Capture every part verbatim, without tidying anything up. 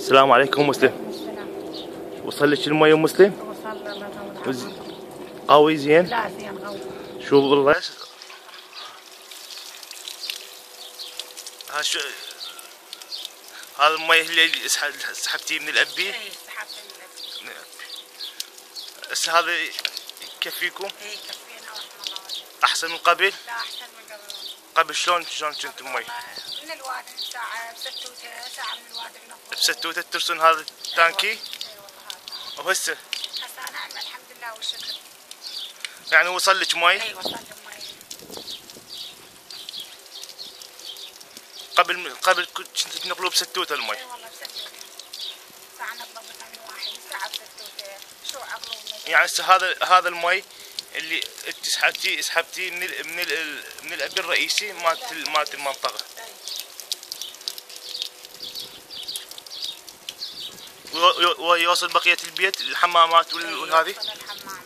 السلام عليكم مسلم. السلام. وصل لك المي مسلم؟ وصل الله وز- قوي زين؟ لا زين قوي. شو والله ها شو هذا المي اللي سحب- سحبتيه من الابي؟ اي سحبت من الأب. هسه هذا يكفيكم؟ اي كفينا ورحمة الله وجهك. احسن من قبل؟ لا احسن من قبل. قبل شلون شلون كنت المي؟ والله من الوادي ساعة بستوته ساعة من الوادي نفض. بستوته ترسون هذا التانكي؟ اي والله هذا. وهسه هسه نعم الحمد لله والشكر. يعني وصل لك مي؟ اي وصل المي. قبل قبل كنت تنقلوا بستوته المي؟ اي والله بستوته. ساعة نطلب من واحد ساعة بستوته شو عقله من يعني هسه هذا هذا المي اللي انت سحبتيه سحبتيه من ال من ال من الابي الرئيسي مالت ال- مالت المنطقه. وي- ويوصل بقيه البيت الحمامات وال- والهذه. وصل الحمام.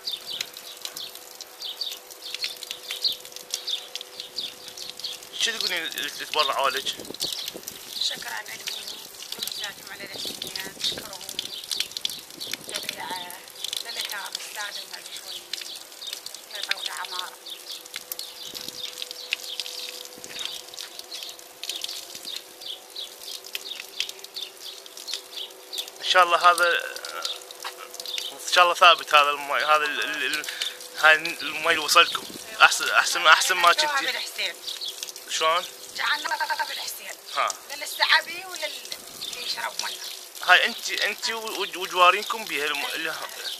شو تقولين اللي تتبرعوا لك؟ شكرا لكم ومساكم على الأشياء تشكرهم جميع للإتعاب السادة ما شوي يطول عمارة. ان شاء الله هذا ان شاء الله ثابت هذا المي هذا ال- ال- ال- هاي المي اللي وصلكم احسن احسن احسن ما جعلنا كنتي. بالحسين شلون؟ جعلنا بالحسين ها للسحابي وللي يشرب منه. هاي انت انت وجوارينكم بها الم- ال-